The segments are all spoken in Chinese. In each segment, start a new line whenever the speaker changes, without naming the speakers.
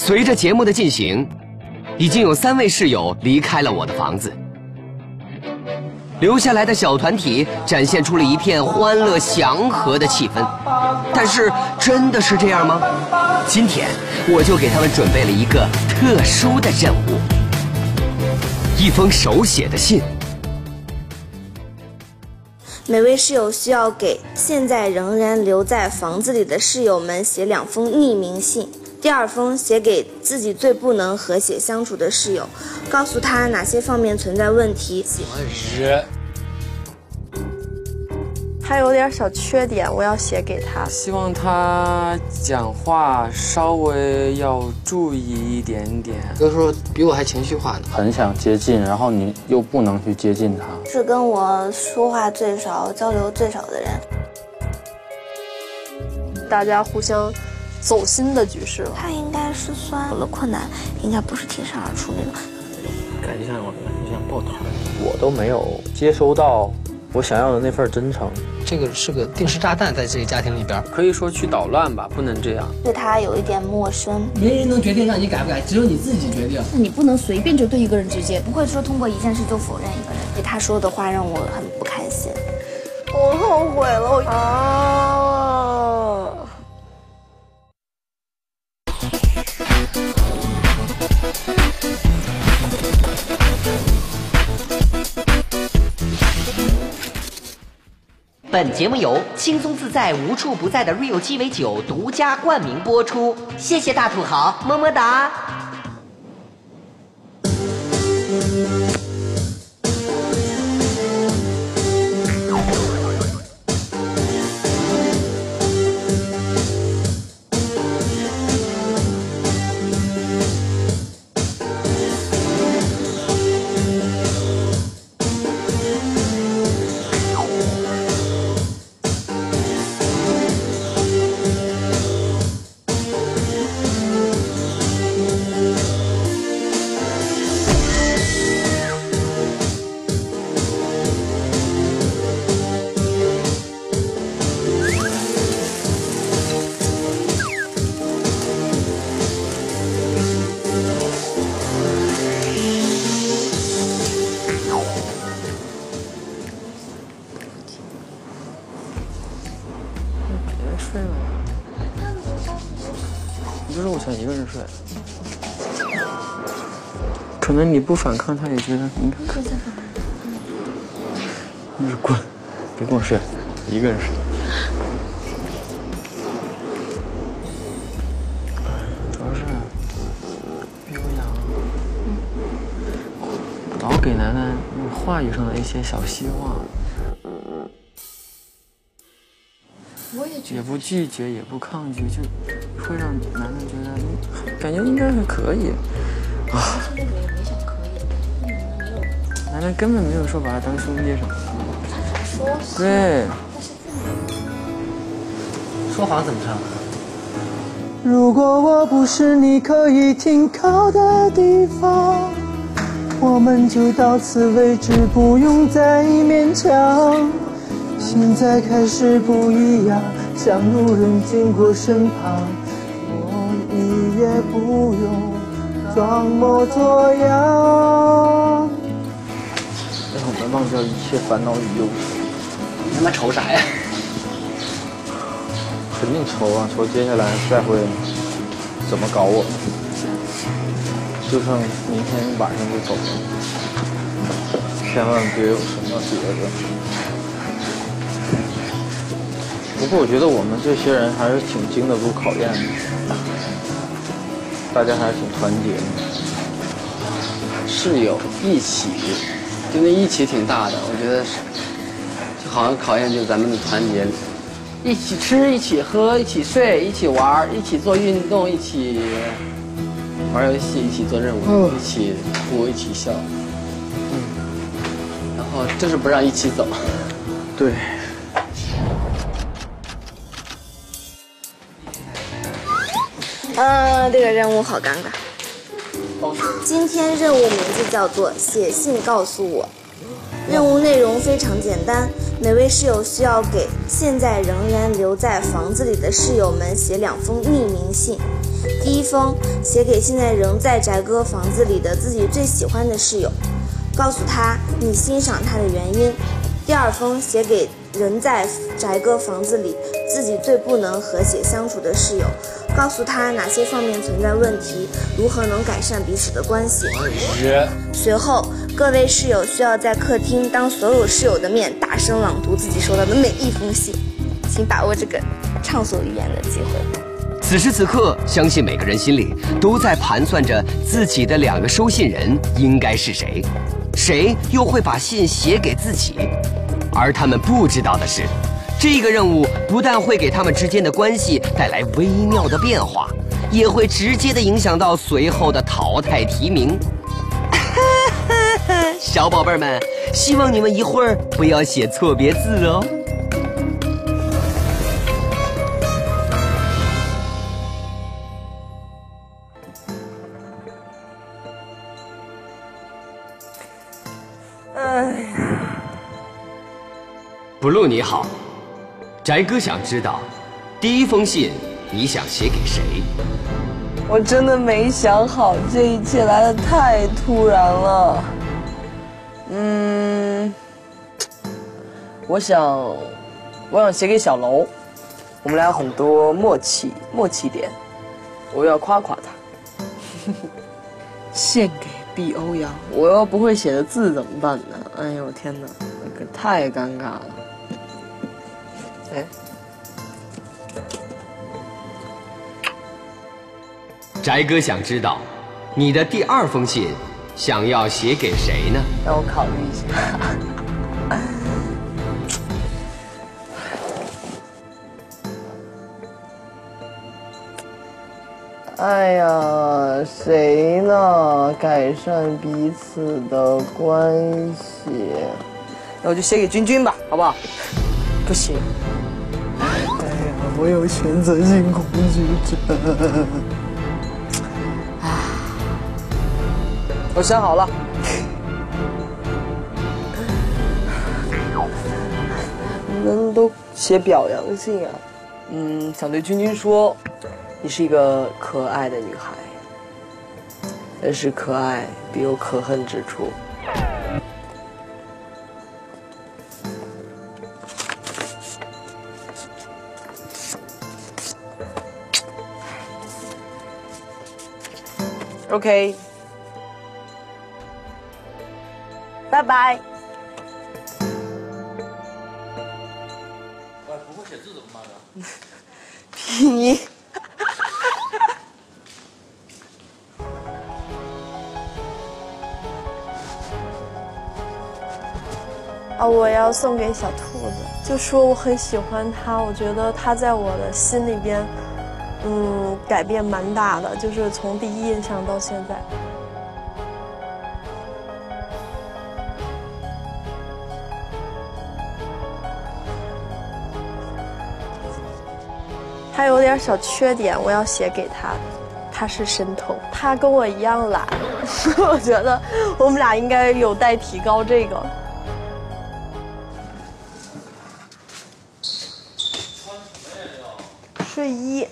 随着节目的进行，已经有3位室友离开了我的房子，留下来的小团体展现出了一片欢乐祥和的气氛。但是真的是这样吗？今天我就给他们准备了一个特殊的任务，一封手写的信。
每位室友需要给现在仍然留在房子里的室友们写2封匿名信。第2封写给自己最不能和谐相处的室友，告诉他哪些方面存在问题。
他有点小缺点，我要写给他。
希望他讲话稍微要注意一点点。
有时候比我还情绪化呢。
很想接近，然后你又不能去接近他。
是跟我说话最少、交流最少的人。
大家互相走心的局势了。
他应该是算有了困难，应该不是挺身而出那种。
感觉像抱团，我都没有接收到我想要的那份真诚。
这个是个定时炸弹，在这个家庭里边，
可以说去捣乱吧，不能这样。
对他有一点陌生，
没人能决定让你改不改，只有你自己决定。
你不能随便就对一个人直接，
不会说通过一件事就否认一个人。对他说的话让我很不开心，
我后悔了啊！
本节目由轻松自在无处不在的 Rio 鸡尾酒独家冠名播出，谢谢大土豪，么么哒。
睡了呀？你就说我想一个人睡。可能你不反抗，他也觉得你看。你是滚，别跟我睡，一个人睡。主要是别有痒。老给楠楠话语上的一些小希望。也不拒绝，也不抗拒，就会让楠楠觉得，感觉应该是可以啊。楠楠根本没有说把他当兄弟什么的。对。
说好怎么唱？
如果我不是你可以停靠的地方，我们就到此为止，不用再勉强。现在开始不一样，像路人经过身旁，我你也不用装模作样，
让我们忘掉一切烦恼与忧愁。
你他妈愁啥呀？
肯定愁啊，愁接下来再会怎么搞我。就剩明天晚上就走了，千万别有什么别的。不过我觉得我们这些人还是挺经得住考验的，大家还是挺团结的。
室友一起，就那一起挺大的，我觉得是，就好像考验就是咱们的团结，一起吃，一起喝，一起睡，一起玩，一起做运动，一起玩游戏，一起做任务，一起哭，一起笑。然后就是不让一起走。
对。
这个任务好尴尬。今天任务名字叫做“写信告诉我”。任务内容非常简单，每位室友需要给现在仍然留在房子里的室友们写2封匿名信。 第一封写给现在仍在翟哥房子里的自己最喜欢的室友，告诉他你欣赏他的原因。第二封写给仍在翟哥房子里自己最不能和谐相处的室友，告诉他哪些方面存在问题，如何能改善彼此的关系。随后，各位室友需要在客厅当所有室友的面大声朗读自己收到的每一封信，请把握这个畅所欲言的机会。
此时此刻，相信每个人心里都在盘算着自己的2个收信人应该是谁，谁又会把信写给自己。而他们不知道的是，这个任务不但会给他们之间的关系带来微妙的变化，也会直接的影响到随后的淘汰提名。小宝贝们，希望你们一会儿不要写错别字哦。blue 你好，翟哥想知道，第一封信你想写给谁？
我真的没想好，这一切来得太突然了。我想写给小楼，我们俩有很多默契点，我要夸夸他。献给毕欧阳，我要不会写的字怎么办呢？哎呦天哪，这个太尴尬了。哎，
翟哥想知道，你的第2封信想要写给谁呢？
让我考虑一下。哎呀，谁呢？改善彼此的关系，那我就写给君君吧，好不好？不行。哎呀，我有选择性恐惧症。我想好了。你们都写表扬信啊？想对君君说，你是一个可爱的女孩，但是可爱必有可恨之处。OK， 拜拜。
不会写字怎么办呢？
拼音。我要送给小兔子，就说我很喜欢他，我觉得他在我的心里边，改变蛮大的，就是从第一印象到现在。他有点小缺点，我要写给他。他是神童，他跟我一样懒，我觉得我们俩应该有待提高这个。睡衣。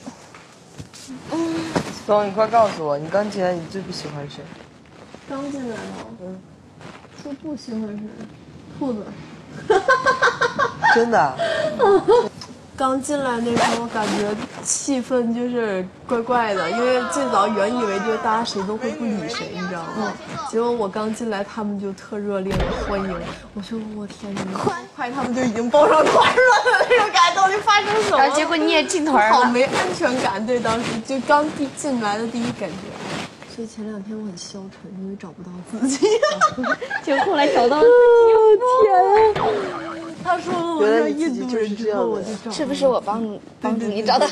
总，你快告诉我，你刚进来你最不喜欢谁？
刚进来吗？说不喜欢谁？兔子。
真的？
刚进来那时候，感觉气氛就是怪怪的，因为最早原以为就是大家谁都会不理谁，你知道吗？结果我刚进来，他们就特热烈的欢迎。我说我天哪，快，他们就已经抱上团了的那种感觉，到底发生什么？
然后结果你也进团了，
好没安全感。对，当时就刚进来的第一感觉。所以前2天我很消沉，因为找不到自己。
结果后来找到了。
天啊！他说了我是印度人之后，我就找。
是不是我帮助你找到？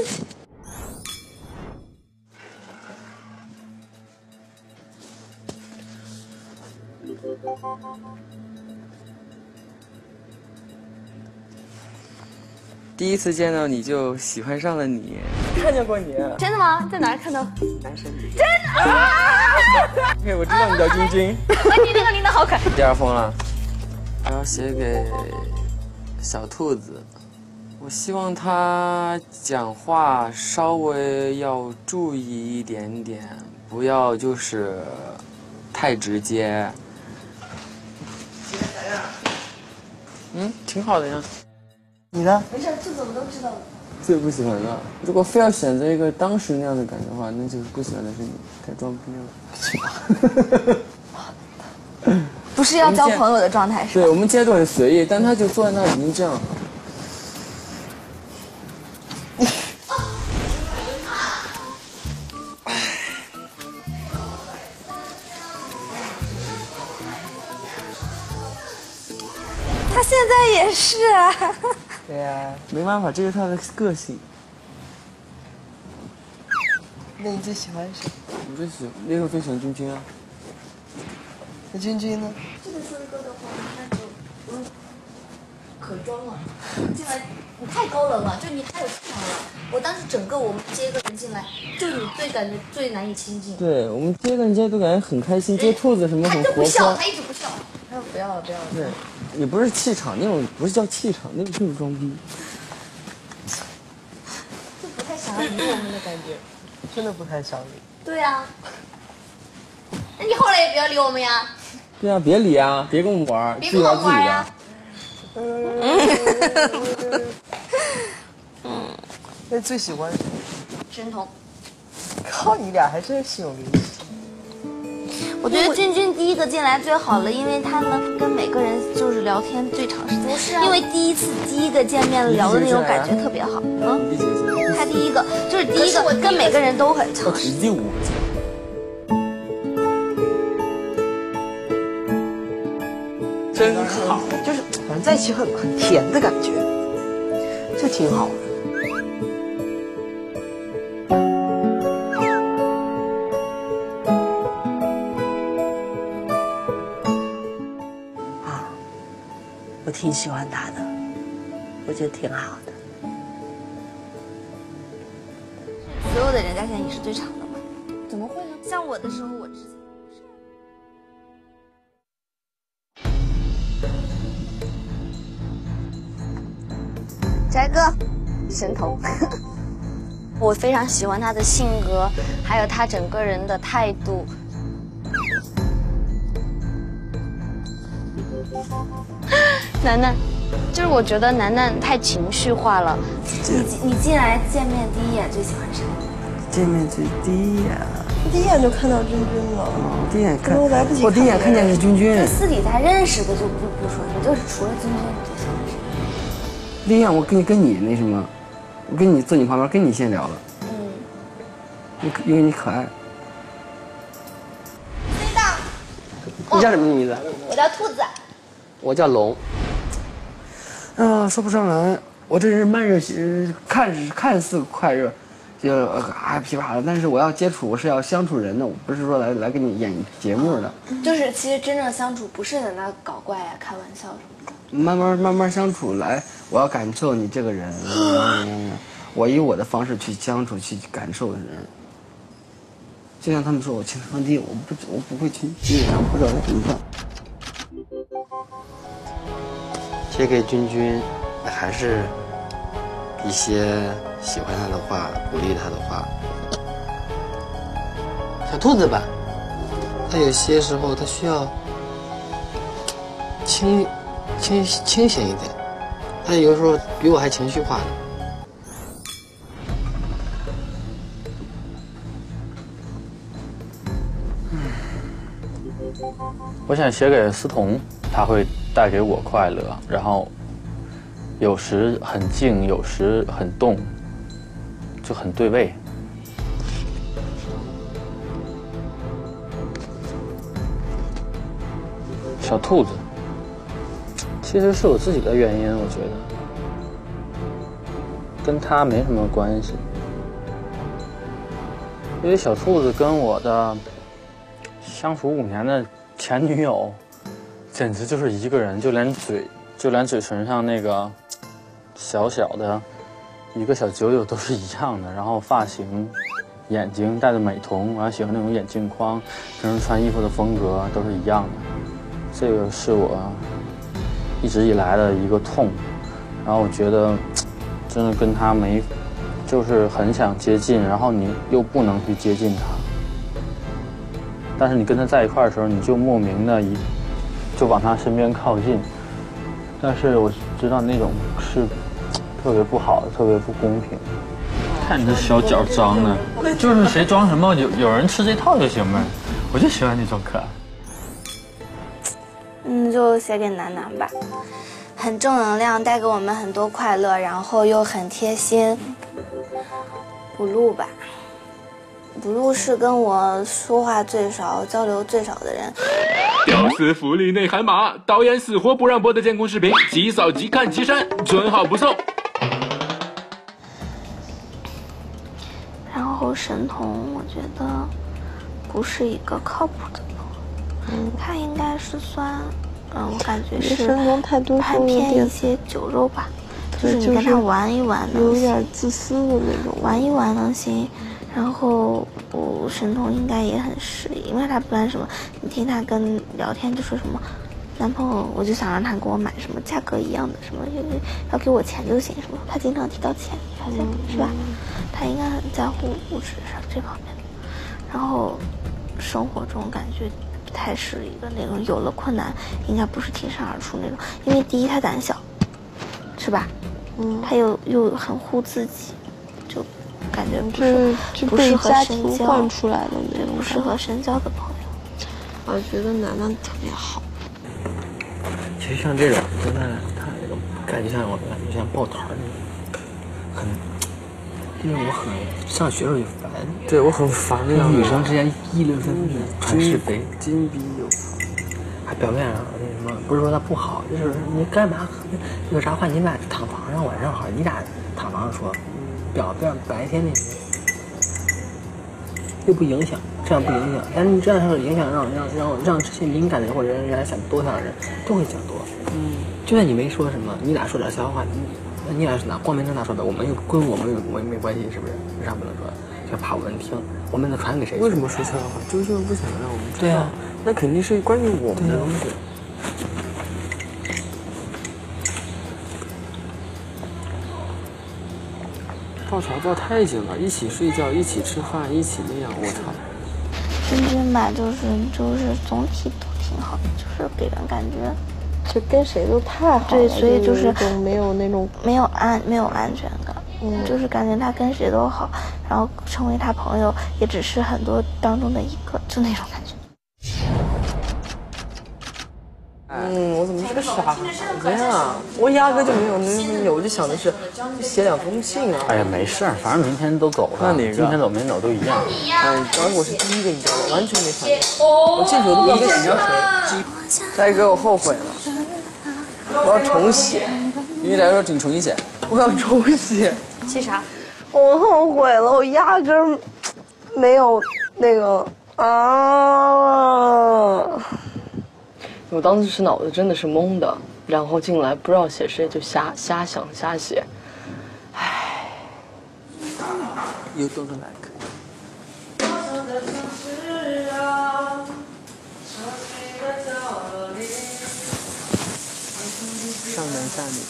第一次见到你就喜欢上了你，看见过你。
真的吗？在哪儿看到？
男生。
真的啊！
对，我知道你叫君君。
你那个领导好可爱。
第2封了，然后写给小兔子， 我希望他讲话稍微要注意一点点，不要就是太直接。挺好的呀。
你呢？
没事，这怎么都知道了。
最不喜欢的，如果非要选择一个当时那样的感觉的话，那就是不喜欢的是你，太装逼了。
不是要交朋友的状态是吧？
对，我们今天都很随意，但他就坐在那里已经这样。
他现在也是啊。
对呀。
没办法，这是他的个性。
那你最喜欢谁？
我最喜欢，那时候最喜欢君君啊。
那君君呢？
这个孙哥的话，那就可装了。进来，你太高冷了，就你太有气场了。我当时整个我们接个人进来，就你感觉最难以亲近。
对，我们接个人接都感觉很开心，接兔子什么很活泼。
他就不笑，他一直不笑。
他说不要了，不要了。
对，也不是气场，那种不是叫气场，那个就是装逼。
就不太想要理我们的感觉。
真的不太想理。
对啊。那你后来也不要理我们呀。
对啊，别理啊，别跟我们玩，
别跟我们玩呀。
那最喜欢谁？
申彤。
靠，你俩还真是心有灵犀。
我觉得君君第一个进来最好了，因为他能跟每个人就是聊天最长时间。不是啊。因为第一个见面聊的那种感觉特别好。他第一个就是第一个跟每个人都很长时间。
真好，就是反正在一起很甜的感觉，就挺好的。啊，我挺喜欢他的，我觉得挺好的。
所有的人加起来你是最长的吗？怎么会呢？像我的时候，我之前。翟哥，神童，我非常喜欢他的性格，还有他整个人的态度。楠楠，就是我觉得楠楠太情绪化了。你进来见面第一眼最喜欢谁？
见面第一眼，
第一眼就看到君君了。
第一眼看，
我来不及。
我第一眼看见是君君。
私底下认识的就不说，你就是除了君君，你最喜欢谁？
第一眼我跟你那什么，我跟你坐你旁边，跟你先聊了。因为你可爱。
知道。
你叫什么名字？
我叫兔子。
我叫龙。
啊，说不上来，我这人慢热型，看似快热，就噼啪的，但是我要接触，我是要相处人的，我不是说来给你演节目的。
就是其实真正相处不是在那搞怪呀、开玩笑什么的。
慢慢相处来，我要感受你这个人，我以我的方式去相处，去感受人。就像他们说我情商低，我不会去欣赏，不知道怎么办。
写给君君，还是一些喜欢他的话，鼓励他的话。小兔子吧，他有些时候他需要清醒一点，他有的时候比我还情绪化呢。
我想写给思彤，他会带给我快乐，然后有时很静，有时很动，就很对味。小兔子，其实是我自己的原因，我觉得跟他没什么关系，因为小兔子跟我的相处5年的前女友，简直就是一个人，就连嘴唇上那个小的一个小揪揪都是一样的，然后发型、眼睛戴的美瞳，然后喜欢那种眼镜框，平时穿衣服的风格都是一样的。这个是我一直以来的一个痛，然后我觉得真的跟他没，就是很想接近，然后你又不能去接近他。但是你跟他在一块儿的时候，你就莫名的就往他身边靠近。但是我知道那种是特别不好的，特别不公平。看你这小脚脏的，就是谁装什么，有人吃这套就行呗。我就喜欢那种可爱。
就写给楠楠吧，很正能量，带给我们很多快乐，然后又很贴心。blue 吧，blue是跟我说话最少、交流最少的人。
屌丝福利内涵码，导演死活不让播的监控视频，即扫即看即删，存好不送。
然后神童，我觉得不是一个靠谱的朋友，他应该是算，我感觉是
神童太多
攀偏一些酒肉吧，就是你跟他玩一玩能行，
有点自私的那种，
玩一玩能行。然后神童应该也很适应，因为他不管什么，你听他跟聊天就说什么，男朋友我就想让他给我买什么价格一样的，什么要给我钱就行，什么他经常提到钱，好像是吧？他应该很在乎物质上这方面的。然后生活中感觉不太是一个那种有了困难应该不是挺身而出那种，因为第一他胆小，是吧？他又很护自己，就感觉不适合深交，
惯出来的那种，
不适合深交的朋友。
我觉得楠楠特别好。
其实像这种，真的，他那种感觉像我感觉像抱团那种，因为我很上学时候就烦，
对我很烦那样。
女生之间议论纷纷，传是非，
金逼有，
还表面上那什么，不是说他不好，就是你干嘛有啥话你俩躺床上晚上好，你俩躺床上说，白天那什么又不影响，这样不影响，但是你这样是影响让这些敏感的人或者人家想多想的人都会讲多。就算你没说什么，你俩说点瞎话，你俩是拿光明正大说的，我们又跟我们没关系，是不是？为啥不能说？就怕我们听，我们能传给谁？
为什么说瞎话？就是不想让我们知道。
对啊，
那肯定是关于我们的东西。抱床抱太紧了，一起睡觉，一起吃饭，一起那样，我操！
君君吧，就是总体都挺好的，就是给人感觉
就跟谁都太好了。
对，所以就是
没有那种
没有安全感，就是感觉他跟谁都好，然后成为他朋友也只是很多当中的一个，就那种感觉。
我怎么是个傻子呀？我压根就没有那我就想的是写2封信啊。
哎呀，没事儿，反正明天都走了，
那哪个？
今天走明天走都一样。
当时我是第一个，你知道吗？完全没想到，我进去我都不知道该写谁。再给我后悔了，我要重写。于你来说，请重新写。我要重写。
写啥？
我后悔了，我压根儿没有那个啊。我当时是脑子真的是懵的，然后进来不知道写谁就瞎想瞎写，唉。You don't like。上男下女。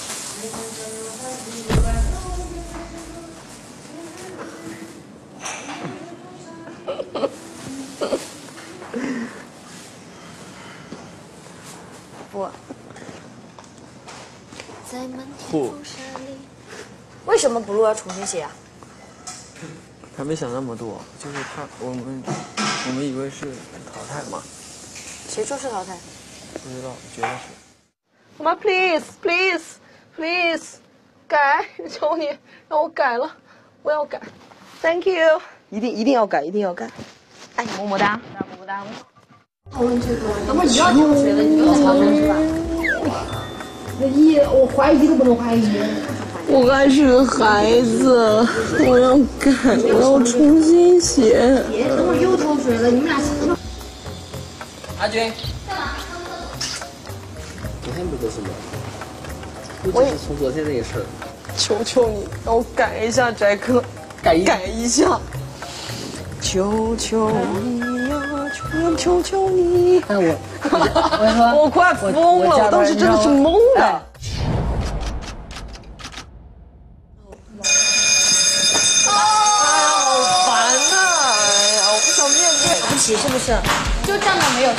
不。为什么不录要重新写啊？
还没想那么多，就是我们以为是淘汰嘛。
谁说是淘汰？
不知道，觉得是。
妈 ，please，改，求你让我改了，我要改 ，Thank you，
一定要改，一定要改。
爱你么么哒，么么哒。
讨论这个，等会儿你要跳水了，你就操心是吧？我怀疑都不能怀疑。
我还是个孩子，我要改，我要重新写。
等会儿又跳水了，你们俩想着。
阿军，
昨天不就是吗？我只是从昨天那个事儿。
求求你，让我改一下，翟哥，改一下。求求你呀，求求你！
但
我快疯了，我当时真的是懵的。
不起是不是？
就这样的没有。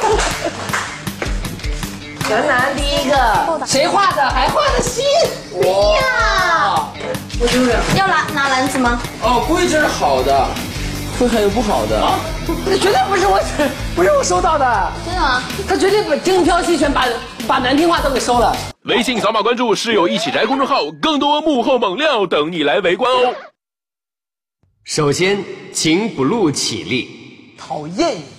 全男第一个，谁画的？还画的心？
哇！
我就是。
要拿篮子吗？
哦，估计这是好的，会还有不好的。啊，
那绝对不是我收到的。
真的吗？
他绝对精挑细选，把难听话都给收了。
微信扫码关注室友一起宅公众号，更多幕后猛料等你来围观哦。
首先，请 Blue 起立。
讨厌你。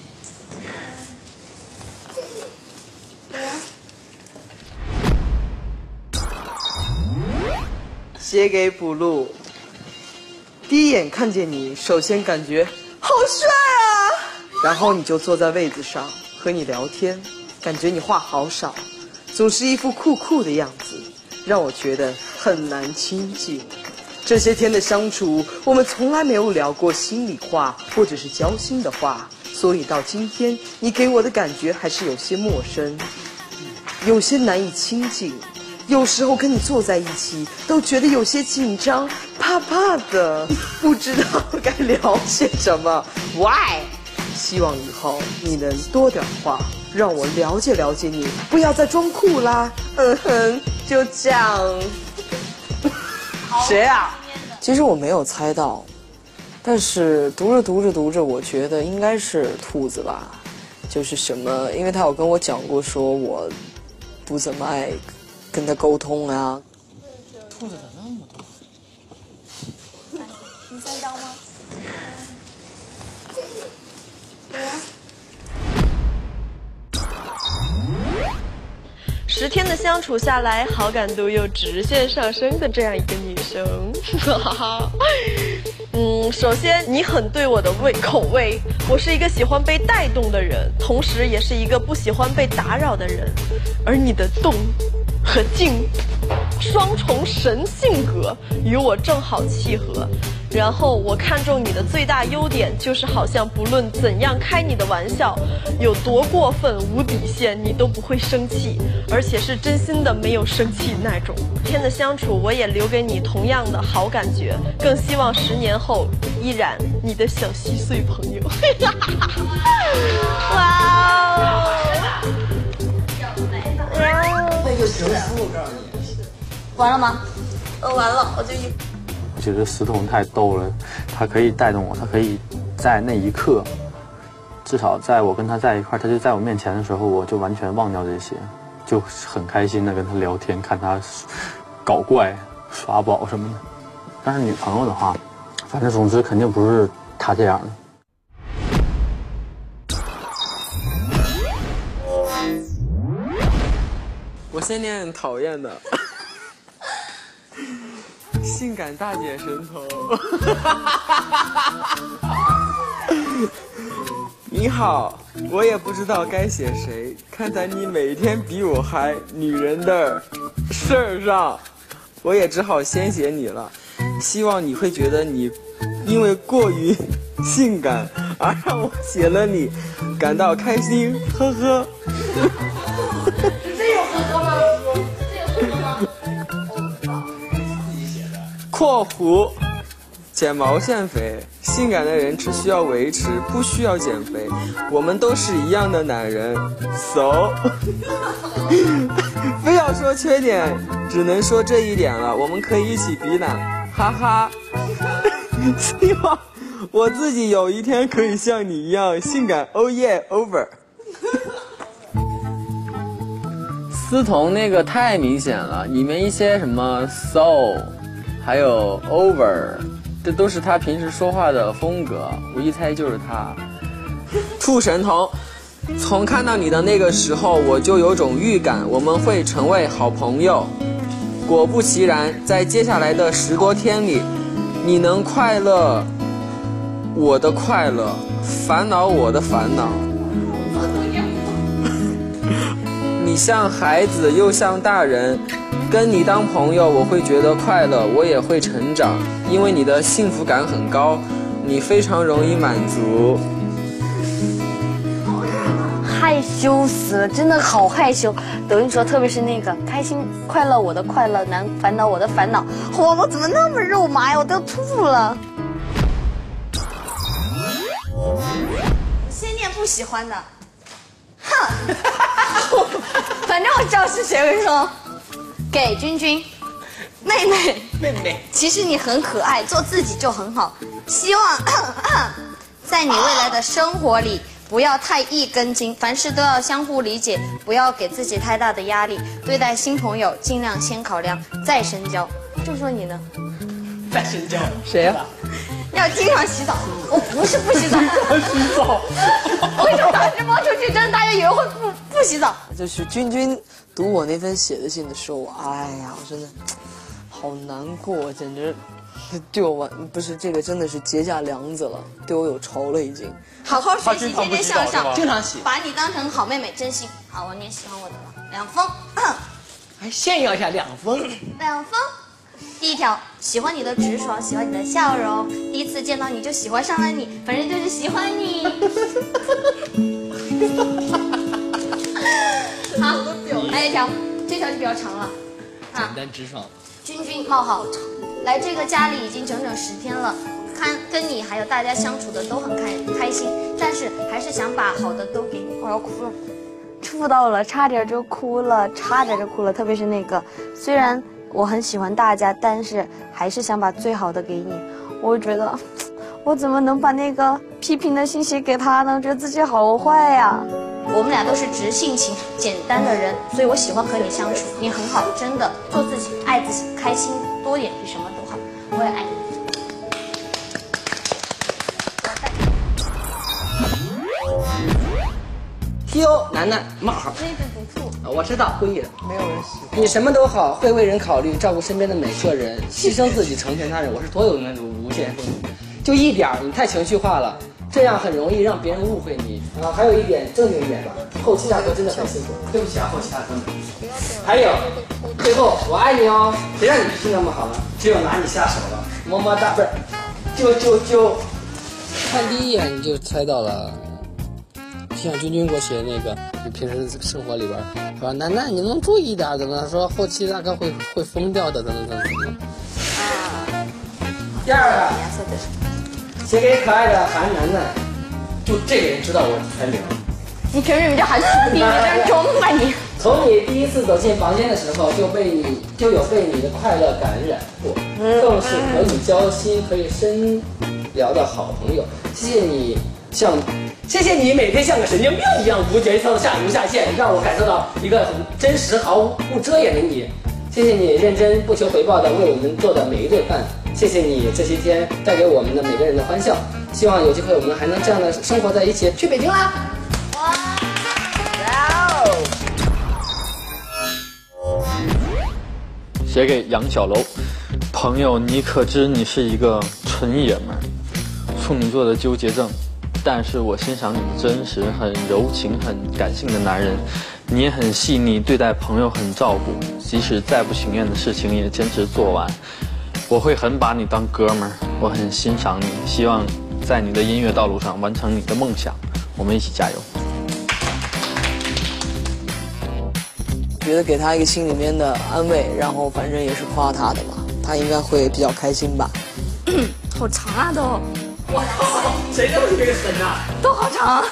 写给补录。第一眼看见你，首先感觉好帅啊，然后你就坐在位子上和你聊天，感觉你话好少，总是一副酷酷的样子，让我觉得很难亲近。这些天的相处，我们从来没有聊过心里话或者是交心的话，所以到今天，你给我的感觉还是有些陌生，有些难以亲近。有时候跟你坐在一起，都觉得有些紧张，怕怕的，不知道该聊些什么。Why？ 希望以后你能多点话，让我了解了解你，不要再装酷啦。就这样。谁啊？其实我没有猜到，但是读着，我觉得应该是兔子吧。就是什么，因为他有跟我讲过，说我不怎么爱跟他沟通啊。兔子的那么多。
第3张吗
？10天的相处下来，好感度又直线上升的这样一个女生，首先你很对我的口味，我是一个喜欢被带动的人，同时也是一个不喜欢被打扰的人，而你的动和静双重神性格与我正好契合。然后我看中你的最大优点就是好像不论怎样开你的玩笑，有多过分无底线你都不会生气，而且是真心的没有生气那种。天的相处我也留给你同样的好感觉，更希望10年后依然你的小稀碎朋友。哇哦！
那个球输我告诉你。
完了吗？
完了，我
觉得石头太逗了，他可以带动我，他可以在那一刻，至少在我跟他在一块，他就在我面前的时候，我就完全忘掉这些，就很开心的跟他聊天，看他搞怪、耍宝什么的。但是女朋友的话，反正总之肯定不是他这样的。
我先念很讨厌的。性感大姐神头。你好，我也不知道该写谁，看在你每天比我还女人的事儿上，我也只好先写你了。希望你会觉得你因为过于性感而让我写了你感到开心，呵呵。
这有呵呵吗？这有呵呵吗？
括弧减毛线肥，性感的人只需要维持，不需要减肥。我们都是一样的男人 ，so 非要说缺点，只能说这一点了。我们可以一起比懒，哈哈。希望我自己有一天可以像你一样性感。Oh yeah, over。思彤那个太明显了，里面一些什么 so。还有 over， 这都是他平时说话的风格，我一猜就是他。兔神童，从看到你的那个时候，我就有种预感，我们会成为好朋友。果不其然，在接下来的10多天里，你能快乐我的快乐，烦恼我的烦恼。你像孩子又像大人，跟你当朋友我会觉得快乐，我也会成长，因为你的幸福感很高，你非常容易满足。
害羞死了，真的好害羞。抖音说，特别是那个开心快乐我的快乐，烦恼我的烦恼，我怎么那么肉麻呀？我都吐了。 不喜欢的。哼，反正我知道是谁会说，给君君。妹妹，其实你很可爱，做自己就很好。希望在你未来的生活里不要太一根筋，凡事都要相互理解，不要给自己太大的压力。对待新朋友，尽量先考量再深交。就说你呢？
再深交？
谁呀？
要经常洗澡。我不是不洗澡。
洗澡。
我跟你说，当时猫出去，真的大家以为会不洗澡。
就是君君读我那封写的信的时候，哎呀，我真的好难过，简直对我不是这个真的是结下梁子了，对我有仇了已经。
好好学习，天天向上，
经常洗，
把你当成好妹妹，真心。好，我你也喜欢我的了。2封。
还炫耀一下2封。
2封。第一条，喜欢你的直爽，喜欢你的笑容，第一次见到你就喜欢上了你，反正就是喜欢你。好，还有一条，这条就比较长了。
简单直爽。
君君冒号来这个家里已经整整10天了，跟你还有大家相处的都很开心，但是还是想把好的都给你。我要哭了，触到了，差点就哭了，特别是那个，虽然我很喜欢大家，但是还是想把最好的给你。我觉得我怎么能把那个批评的信息给他呢？觉得自己好坏呀。我们俩都是直性情、简单的人，所以我喜欢和你相处。你很好，真的，做自己，爱自己，开心多点比什么都好。我也爱你。
Q 楠楠冒号。
那是不错。
我知道，故意的。
没有人喜欢
你什么都好，会为人考虑，照顾身边的每个人，牺牲自己成全他人。我是多有那种无限风度，就一点你太情绪化了，这样很容易让别人误会你。还有一点正经一点吧，后期大哥真的很辛苦，对不起啊，后期大哥们。还有，最后我爱你哦，谁让你脾气那么好了？只有拿你下手了，么么哒，不是，就，看第一眼你就猜到了。就像君君给我写的那个，就平时生活里边说，楠楠你能注意一点，怎么说后期大哥会疯掉的，怎么。第二个，写给可爱的韩楠楠，就这个人知道我全名。
你全名叫韩楚你这装吧你。
从你第一次走进房间的时候，就有被你的快乐感染过，更是可以交心、可以深聊的好朋友。谢谢你每天像个神经病一样无节操的下流下线，让我感受到一个很真实、毫不遮掩的你。谢谢你认真不求回报的为我们做的每一顿饭，谢谢你这些天带给我们的每个人的欢笑。希望有机会我们还能这样的生活在一起。去北京啦！
写给杨小楼，朋友，你可知你是一个纯爷们儿，处女座的纠结症。但是我欣赏你真实、很柔情、很感性的男人，你也很细腻，对待朋友很照顾，即使再不情愿的事情也坚持做完。我会很把你当哥们儿，我很欣赏你，希望在你的音乐道路上完成你的梦想，我们一起加油。
觉得给他一个心里面的安慰，然后反正也是夸他的嘛，他应该会比较开心吧。
好长啊都。
我靠，谁这么这个狠啊？
都好长。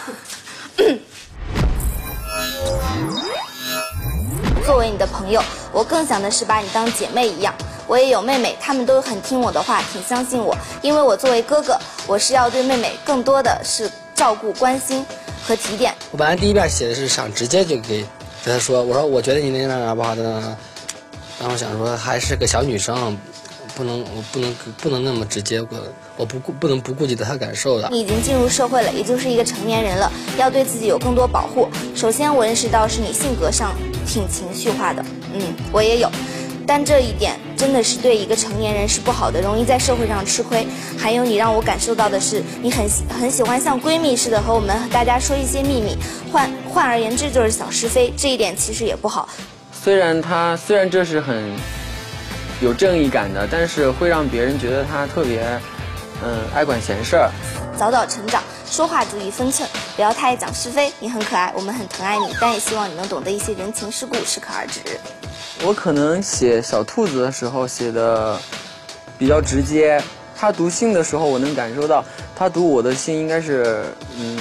作为你的朋友，我更想的是把你当姐妹一样。我也有妹妹，她们都很听我的话，挺相信我。因为我作为哥哥，我是要对妹妹更多的是照顾、关心和提点。
我本来第一遍写的是想直接就跟他说，我说我觉得你那不好的，然后想说还是个小女生。不能那么直接，我不能不顾及到他感受的。
你已经进入社会了，也就是一个成年人了，要对自己有更多保护。首先，我认识到是你性格上挺情绪化的，我也有，但这一点真的是对一个成年人是不好的，容易在社会上吃亏。还有，你让我感受到的是，你很喜欢像闺蜜似的和我们大家说一些秘密，换而言之就是小是非，这一点其实也不好。
虽然这是很有正义感的，但是会让别人觉得他特别，爱管闲事儿。
早早成长，说话注意分寸，不要太爱讲是非。你很可爱，我们很疼爱你，但也希望你能懂得一些人情世故，适可而止。
我可能写小兔子的时候写的比较直接，他读信的时候我能感受到，他读我的信应该是，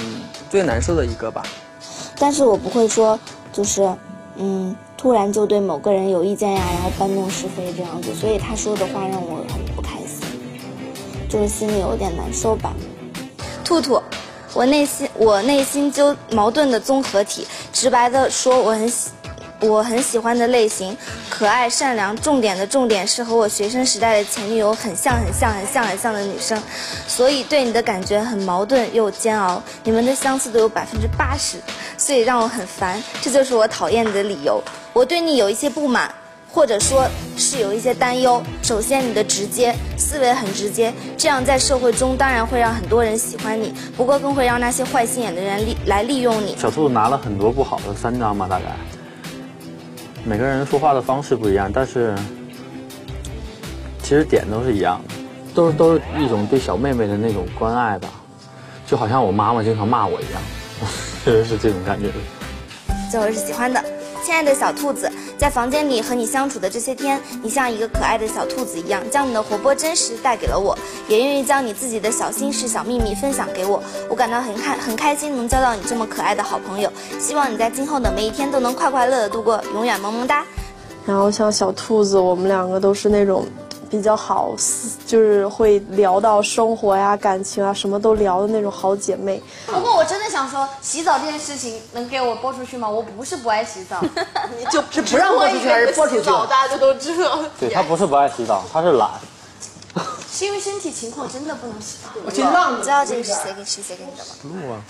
最难受的一个吧。
但是我不会说就是突然就对某个人有意见呀，然后搬弄是非这样子，所以他说的话让我很不开心，就是心里有点难受吧。兔兔，我内心就矛盾的综合体，直白的说我很喜欢的类型，可爱善良，重点的重点是和我学生时代的前女友很像的女生，所以对你的感觉很矛盾又煎熬，你们的相似度有80%，所以让我很烦，这就是我讨厌你的理由。我对你有一些不满，或者说是有一些担忧。首先你的直接，思维很直接，这样在社会中当然会让很多人喜欢你，不过更会让那些坏心眼的人来利用你。
小兔子拿了很多不好的3张吧，大概每个人说话的方式不一样，但是其实点都是一样的，都是一种对小妹妹的那种关爱吧，就好像我妈妈经常骂我一样，确实是这种感觉。
最后是喜欢的，亲爱的小兔子，在房间里和你相处的这些天，你像一个可爱的小兔子一样，将你的活泼真实带给了我，也愿意将你自己的小心事、小秘密分享给我。我感到很开心能交到你这么可爱的好朋友，希望你在今后的每一天都能快快乐乐度过，永远萌萌哒。
然后像小兔子，我们2个都是那种比较好，就是会聊到生活呀、感情啊，什么都聊的那种好姐妹。
不过我真的想说，洗澡这件事情能给我播出去吗？我不是不爱洗澡，
你就是不让播出去还是播出去？
大家都知道。
对，他不是不爱洗澡，他是懒。
是因为身体情况真的不能洗澡。
我知道这个是谁给你的吗？
录啊。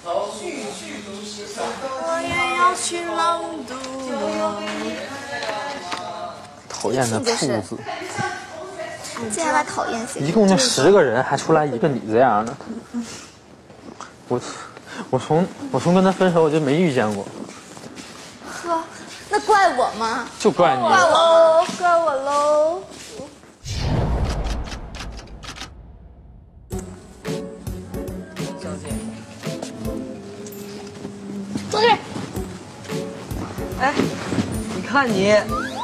我也要去朗读。
讨厌的兔子。
竟然把讨厌写。
一共就10个人，还出来一个你这样的。我从跟他分手我就没遇见过。
呵，那怪我吗？
就怪你。
怪我喽。
坐这。哎，你看你。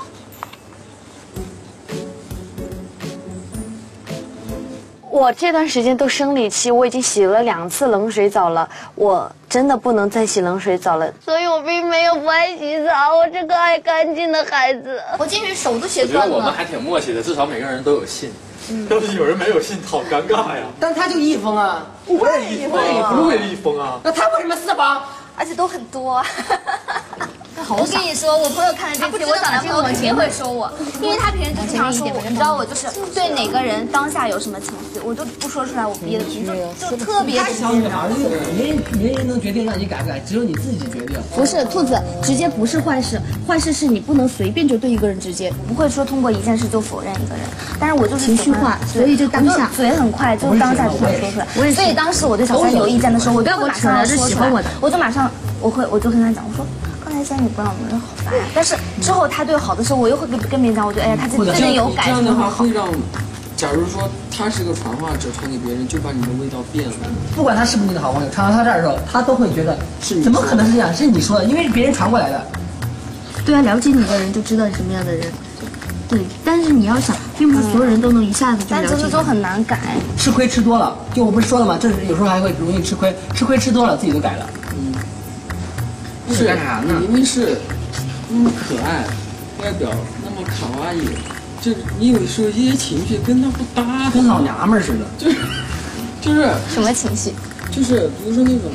我这段时间都生理期，我已经洗了2次冷水澡了，我真的不能再洗冷水澡了。所以我并没有不爱洗澡，我是个爱干净的孩子。我进去手都写断了。
我觉得我们还挺默契的，至少每个人都有信。要是有人没有信，好尴尬呀。
但他就1封啊，
我也1封啊，不是1封啊。
那他为什么4封？
而且都很多。
我跟你说，我朋友看了这期，我找男朋友肯定会说我，因为他平时经常说我，你知道我就是对哪个人当下有什么情绪，我都不说出来，我憋的情绪就特别急。
小女孩，没人能决定让你改不改，只有你自己决定。
不是兔子，直接不是坏事，坏事是你不能随便就对一个人直接，
不会说通过一件事就否认一个人。但是我就是
情绪化，所以就当下
嘴很快，就当下就想说出来。所以当时我对小三有意见的时候，我就马上说出来，我就马上我就跟他讲，我说。刚才你不让我们好烦呀，但是之后他对我好的时候，我又会跟别人讲，我觉得哎呀，他最近有改，
这样的话会让，假如说他是个传话者，传给别人，就把你的味道变了。
不管他是不是你的好朋友，传到他这儿的时候，他都会觉得是怎么可能是这样？是你说的，因为是别人传过来的。
对啊，了解你的人就知道你什么样的人。对，但是你要想，并不是所有人都能一下子就了解。
但这就很难改。
吃亏吃多了，就我不是说了吗？这有时候还会容易吃亏，吃多了自己就改了。
是干啥呢？因为是那么可爱，外表那么卡哇伊，就你有时候一些情绪跟他不搭，
跟老娘们似的。
就是
什么情绪？
就是比如说那种，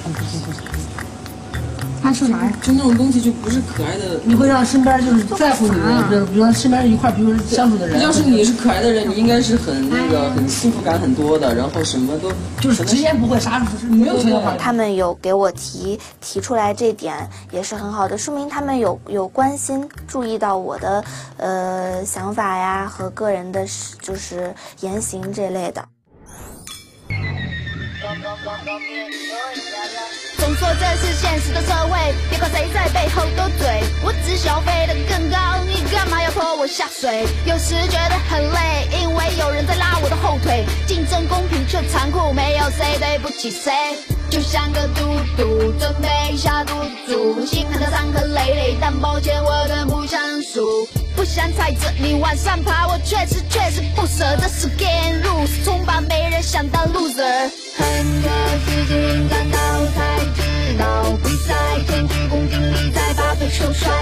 他说啥呀？
就那种东西就不是可爱的。
你会让身边就是在乎你的，比如说身边一块，比如说相处的人。
要是你是可爱的人，你应该是很那个很幸福感很多的，然后什么都
就是直言不讳，啥没有情话。
他们有给我提出来这点也是很好的，说明他们有关心，注意到我的想法呀和个人的就是言行这类的。
总说这是现实的社会，别管谁在背后斗嘴，我只想飞得更高，你干嘛要拖我下水？有时觉得很累，因为有人在拉我的后腿，竞争公平却残酷，没有谁对不起谁，就像个赌徒准备下赌注，心狠的伤痕累累，但抱歉我的不想输，不想踩着你往上爬，我确实不舍，这是 game rules， 从把没人想当 loser， 很多事情刚到才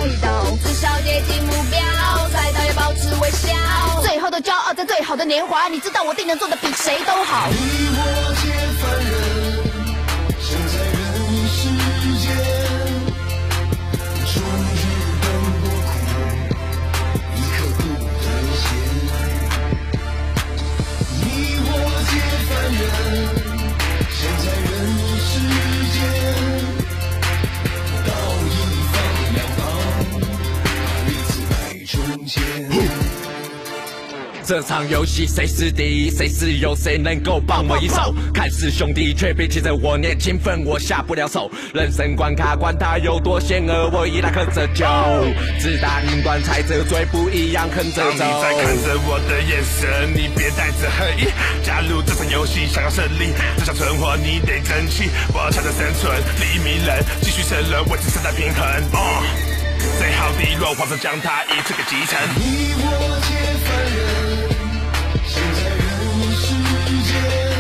赛道，至少接近目标，赛道要保持微笑。最后的骄傲，在最好的年华，你知道我定能做的比谁都好。你我皆凡人，生在人世间，终日奔波苦，一刻不得闲。你我皆凡人，生在人世间，道义放两旁，把利字摆中间。
这场游戏谁是第一，谁是友，谁能够帮我一手？看似兄弟，却比起着我年轻分，我下不了手。人生关卡，管它有多险恶，我依然喝着酒，子弹端踩着嘴，不一样横着走。当你在看着我的眼神，你别带着恨意。加入这场游戏，想要胜利，只想存活，你得争气。我抢着生存，黎明人，继续胜任，维持生态平衡。最好低落，皇上将它一次给继承。你我皆凡人。生在人世间，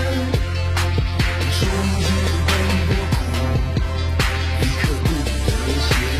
终日奔波苦，一刻不得闲。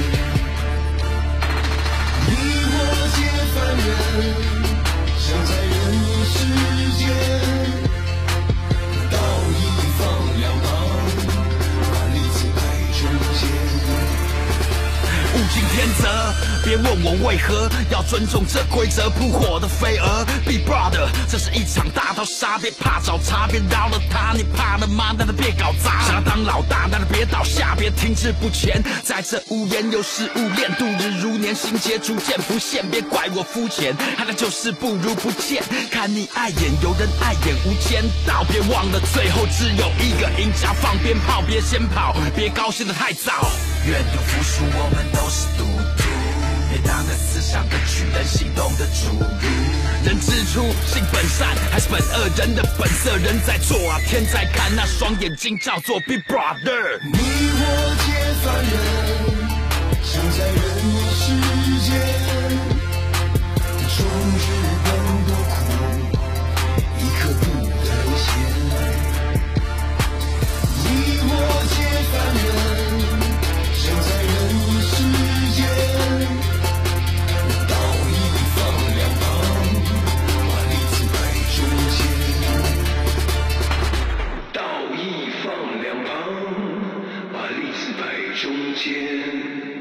你我皆凡人，生在人世间，道义放两旁，把利字摆中间。物竞天择，别问我为何要尊重这规则。扑火的飞蛾 ，Be brother， 这是一场大逃杀，别怕找茬，别饶了他。你怕了吗？那就别搞砸。想要当老大，那就别倒下，别停滞不前。在这无言又是无恋，度日如年，心结逐渐浮现。别怪我肤浅，爱的就是不如不见。看你碍眼，有人碍眼无间道，别忘了最后只有一个赢家。放鞭炮，别先跑，别高兴得太早。愿赌服输，我们都是赌徒，别当着思想的巨人，行动的主奴。人之初性本善，还是本恶？人的本色，人在做啊，天在看，那双眼睛叫做 Big Brother。你我皆凡人，生在人世间，终日奔波苦，一刻不得闲。你我皆凡人。生在人世间，道义放两旁，把利字摆中间。道义放两旁，把利字摆中间。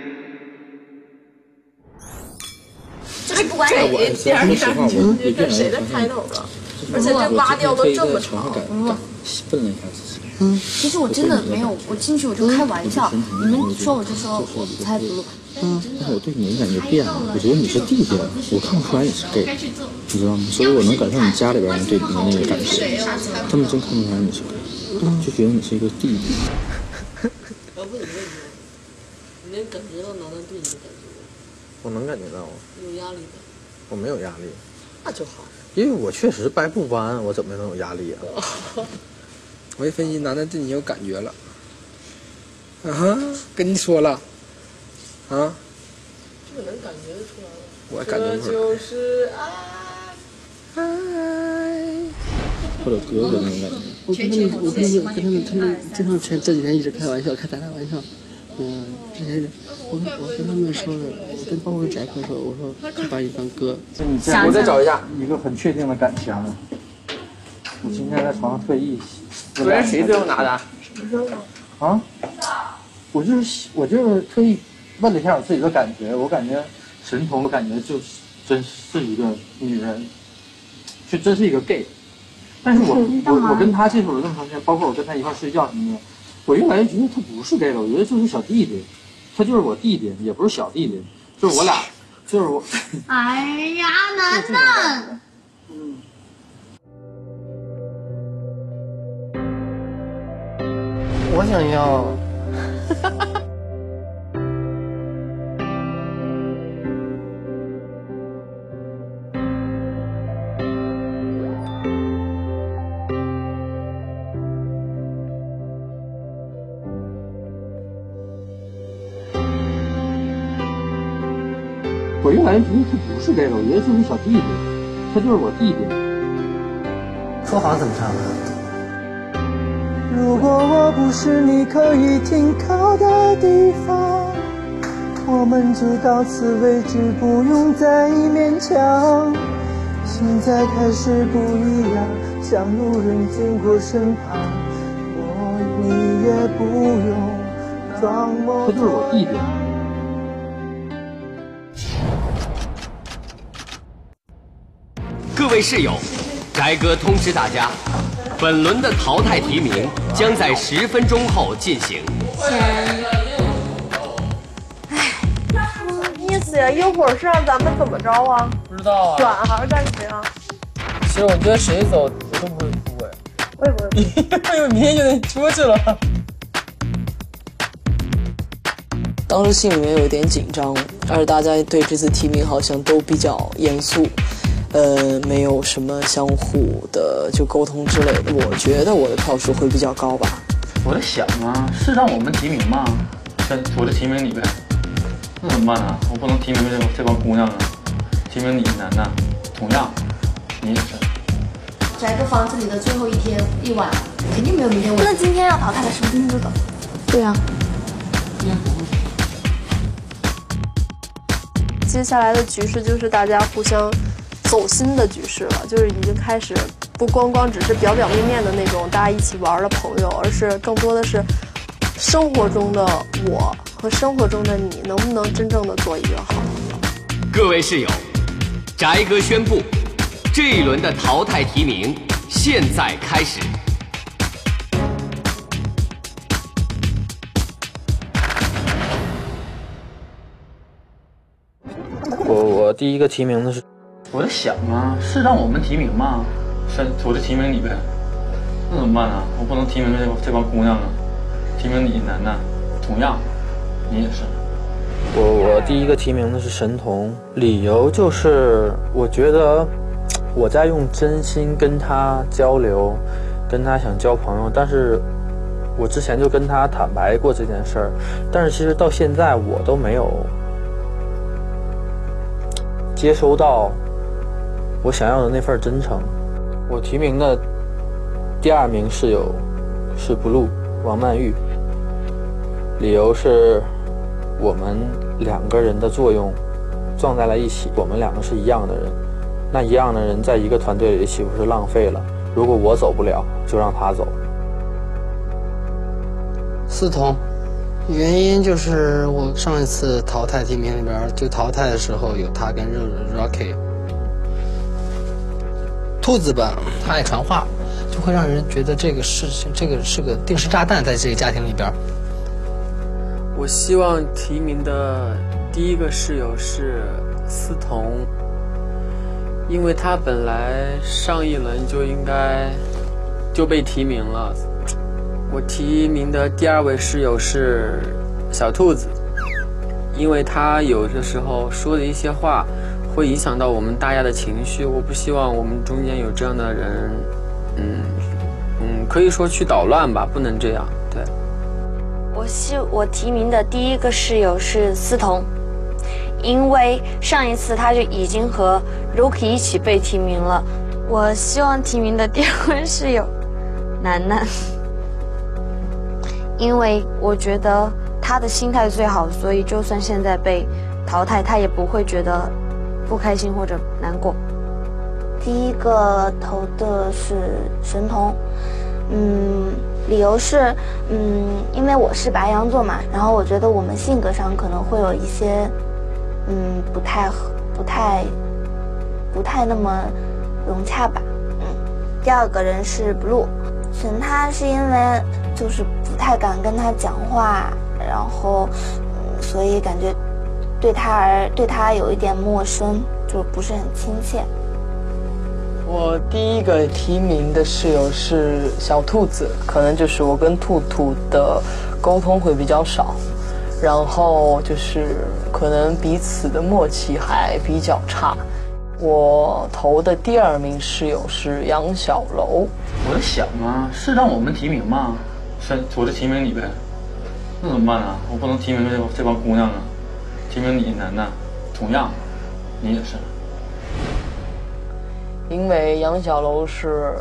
就是不管哪一点，你感觉跟谁的开头了？而且这八调都这么长。
笨了一下自己。
其实我真的没有，我进去我就开玩笑，你们说我就说我猜不录。
但是我对你的感觉变了，我觉得你是弟弟了，我看不出来你是 gay， 你知道吗？所以我能感受你家里边人对你的那个感觉，他们真看不出来你是 gay， 就觉得你是一个弟弟。
要不你问你能感觉到男的对你的感觉吗？
我能感觉到啊。
有压力的？
我没有压力。
那就好。
因为我确实掰不弯，我怎么能有压力啊？
我一分析，男的对你有感觉了。啊哈，跟你说了。啊？
这个能感觉得出来吗？
我感觉不出来。
这就是爱。
或者哥哥那种感觉。
我跟他们经常这几天一直开玩笑，开咱俩玩笑。之前我跟他们说了，我跟包括翟哥说，我说就把你当哥。
我再找一个很确定的感枪。我今天在床上特意。
昨天谁最后拿的？
什么时候？
啊？我就是特意问了一下我自己的感觉，我感觉神童，我感觉就真是一个女人，就真是一个 gay。但是我跟他接触了这么长时间，包括我跟他一块睡觉什么的，我越来越觉得他不是 gay 了，我觉得就是小弟弟，他就是我弟弟，也不是小弟弟，就是我俩，就是我。
哎呀，楠楠。
我想要。
我越来越觉得他不是 gay 了，我觉得就是小弟弟，他就是我弟弟。
说好怎么唱的？
如果我不是你可以停靠的地方， 我们就到此为止，不用再勉强。现在开始不一样，像路人经过身旁，你也不用装模作样。
他就是我弟弟。
各位室友，翟哥通知大家，本轮的淘汰提名将在10分钟后进行。
意思呀，一会儿是让咱们怎么着啊？
不知道啊。
选还是干谁啊？
其实我觉得谁走我都不会哭哎。
我也不会，
因为明天就得出去了。
当时心里面有点紧张，而且大家对这次提名好像都比较严肃，没有什么相互的就沟通之类的。我觉得我的票数会比较高吧。
我在想啊，是让我们提名吗？我的提名你呗，那怎么办呢？我不能提名这帮姑娘啊，提名你楠楠，同样你也是。
翟哥房子里的最后一晚，肯定没有明天晚。那今天要淘汰的是不是今天就走？
对啊。
接下来的局势就是大家互相走心的局势了，就是已经开始不光只是表面的那种大家一起玩的朋友，而是更多的是生活中的我和生活中的你能不能真正的做一个好朋友。
各位室友，翟哥宣布，这一轮的淘汰提名现在开始。
我第一个提名的是，我在想啊，是让我们提名吗？我就提名你呗，那怎么办呢？我不能提名这帮姑娘啊，提名你楠楠，同样你也是。我第一个提名的是神童，理由就是我觉得我在用真心跟他交流，跟他想交朋友，但是我之前就跟他坦白过这件事儿，但是其实到现在我都没有接收到我想要的那份真诚。我提名的第2名室友是 Blue 王曼玉，理由是我们2个人的作用撞在了一起，我们2个是一样的人，那一样的人在一个团队里岂不是浪费了？如果我走不了，就让他走。
思彤，原因就是我上一次淘汰提名里边，就淘汰的时候有他跟Rocky。兔子吧，他爱传话，就会让人觉得这个事情，这个是个定时炸弹，在这个家庭里边。
我希望提名的第一个室友是思彤，因为他本来上一轮就应该就被提名了。我提名的第2位室友是小兔子，因为他有的时候说的一些话会影响到我们大家的情绪，我不希望我们中间有这样的人，可以说去捣乱吧，不能这样。对，
我提名的第一个室友是思彤，因为上一次他就已经和 Rocky 一起被提名了。我希望提名的第2位室友楠楠，因为我觉得他的心态最好，所以就算现在被淘汰，他也不会觉得不开心或者难过。第一个投的是神童，理由是，因为我是白羊座嘛，然后我觉得我们性格上可能会有一些，不太那么融洽吧。第2个人是 Blue， 选他是因为就是不太敢跟他讲话，然后，所以感觉对他有一点陌生，就不是很亲切。
我第一个提名的室友是小兔子，可能就是我跟兔兔的沟通会比较少，然后就是可能彼此的默契还比较差。我投的第2名室友是杨小楼。
我在想啊，是让我们提名吗？我就提名你呗，那怎么办呢？我不能提名这帮姑娘啊，提名你楠楠，同样你也是。
因为杨小楼是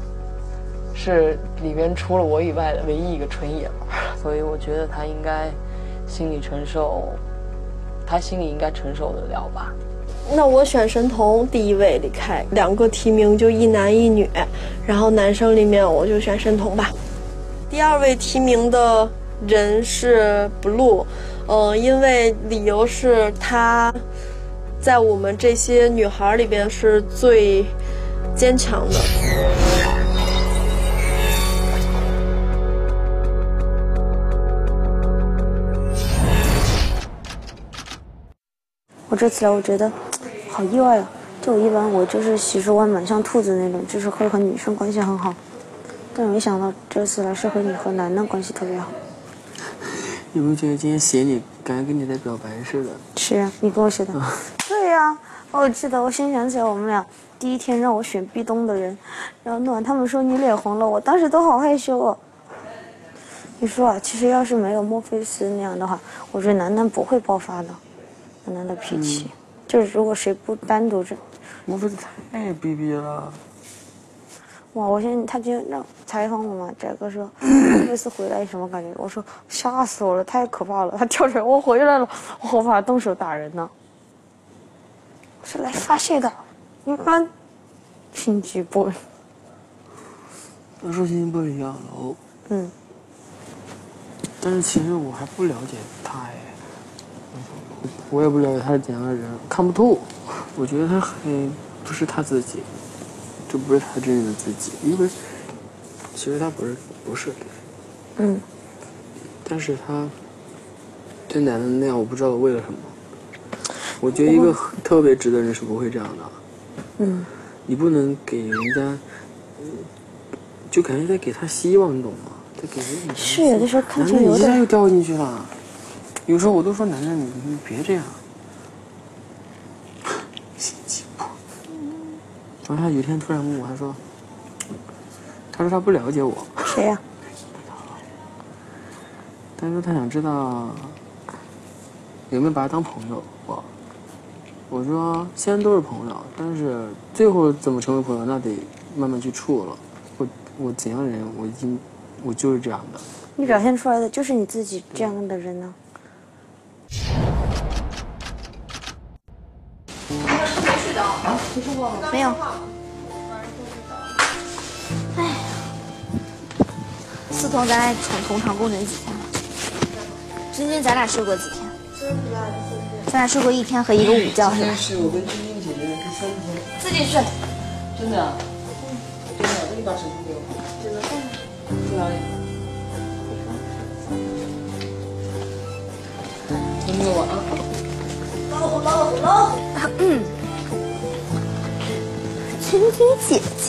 里边除了我以外的唯一一个纯爷们儿，所以我觉得他应该心理承受他心里应该承受得了吧。
那我选神童第一位离开，2个提名就一男一女，然后男生里面我就选神童吧。第2位提名的人是 Blue，因为理由是他在我们这些女孩里边是最坚强的。
我这次来，我觉得好意外啊！就我一般我就是其实我蛮像兔子那种，就是会和女生关系很好，但是没想到这次来是和你和男的关系特别好。
有没有觉得今天写你感觉跟你在表白似的？
是啊，你跟我写的。对呀，我记得我先想起来我们俩第一天让我选壁咚的人，然后弄完他们说你脸红了，我当时都好害羞哦。你说啊，其实要是没有墨菲斯那样的话，我觉得楠楠不会爆发的。楠楠的脾气，就是如果谁不单独这，
墨菲斯太逼逼了。
哇！他今天让采访我嘛，翟哥说墨菲斯回来什么感觉？我说吓死我了，太可怕了！他跳出来，我回来了，我好怕动手打人呢。我是来发泄的，你看，心机 boy。
他说心机 boy 一样楼。
嗯。
但是其实我还不了解他哎。我也不了解他是怎样的人，看不透。我觉得他不是他自己，这不是他真正的自己，因为其实他不是。
嗯。
但是他对男的那样，我不知道为了什么。我觉得一个特别直的人是不会这样的。
嗯。
你不能给人家，就感觉在给他希望，你懂吗？在给人。
是有的时候看起来有点。
男的一下又掉进去了。有时候我都说楠楠，你别这样，心机叵。然后他有一天突然问我，他说他不了解我。
谁呀？
他说他想知道有没有把他当朋友。我说现在都是朋友，但是最后怎么成为朋友，那得慢慢去处了。我怎样的人，我就是这样的。
你表现出来的就是你自己这样的人呢。没有。哎，思彤，咱俩同场共枕几天了？君君，咱俩睡过几天？咱俩睡过1天和一个午觉是吧？
是我跟君君姐姐第3天。
自己睡。
真的啊？真的，那你把手机给我。
只能放
去哪里？听着我啊。
老虎。君君姐姐。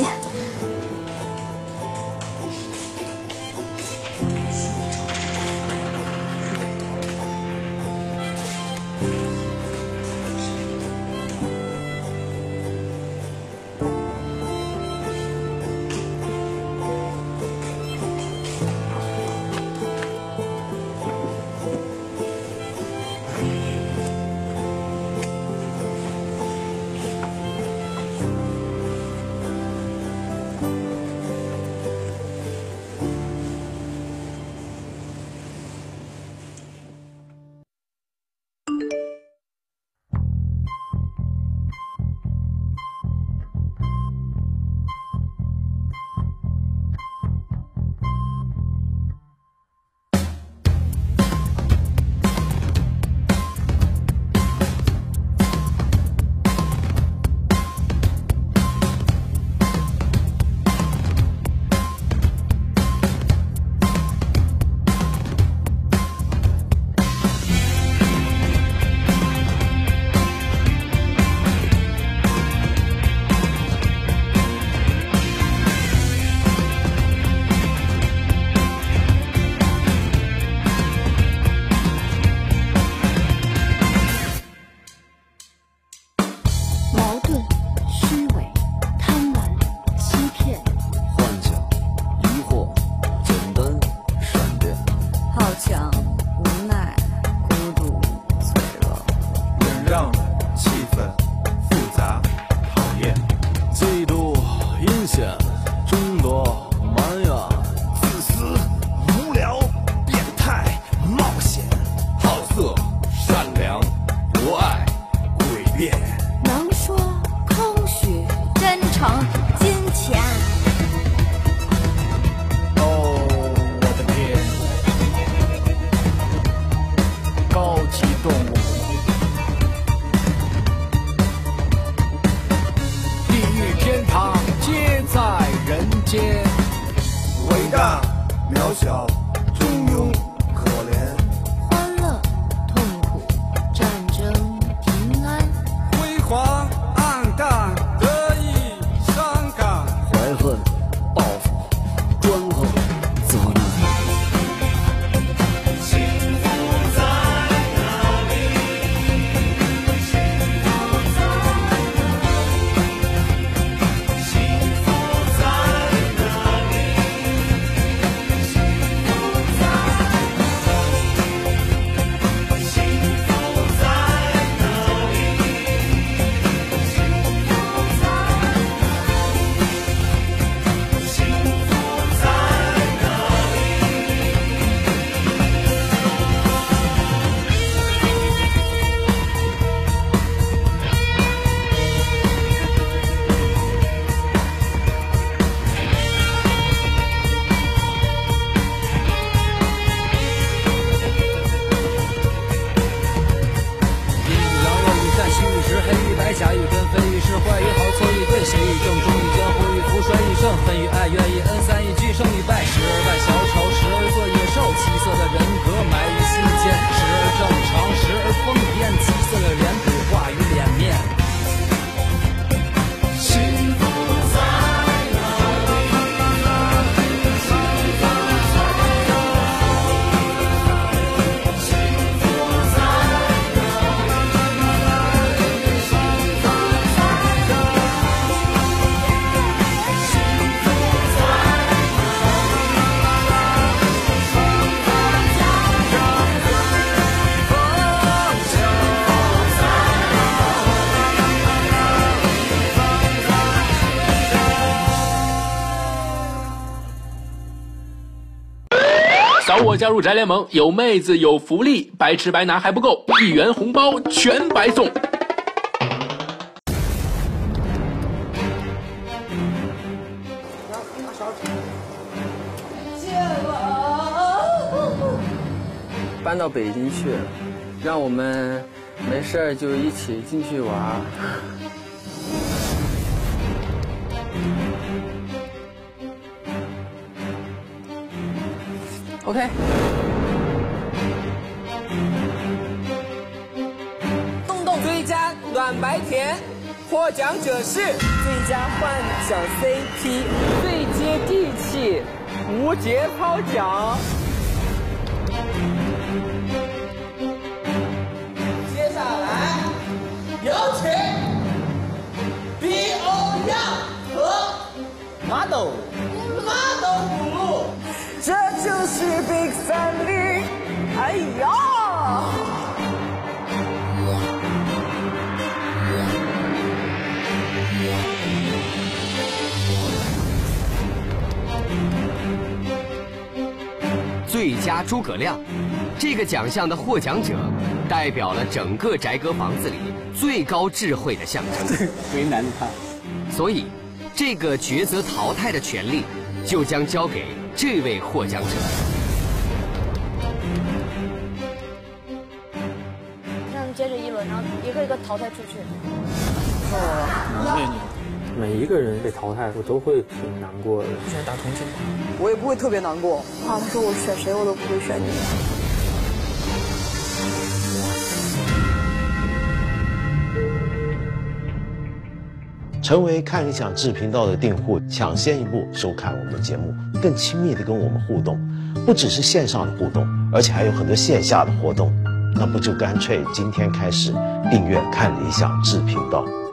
下雨跟分雨是坏与好错与对，谁与正中与奸乎与福衰与胜，分与爱怨与恩三与聚胜与败，时而扮小丑，时而做野兽，七色的人格埋于心间，时而正常，时而疯癫，七色的脸谱化于脸面。幸福在哪里？幸福在哪里？幸福在哪里？幸福在哪里？幸福在
扫我加入宅联盟，有妹子有福利，白吃白拿还不够，1元红包全白送。
搬到北京去，让我们没事儿就一起进去玩。OK。
动动最佳暖白甜，获奖者是最佳幻想 CP， 最接地气，无节操奖。接下来有请 BO 样和 Model 补录，这就是 Big Family。哎呀！
最佳诸葛亮，这个奖项的获奖者代表了整个宅哥房子里最高智慧的象征，
为难他。
所以，这个抉择淘汰的权利就将交给这位获奖者。
那接着一轮，然后一个一个淘汰出去。
每一个人被淘汰，我都会挺难过的。
不想打同情吧？我也不会特别难过。
啊，他说我选谁我都不会选你。
成为看理想志频道的订户，抢先一步收看我们的节目，更亲密的跟我们互动。不只是线上的互动，而且还有很多线下的活动。那不就干脆今天开始订阅看理想志频道。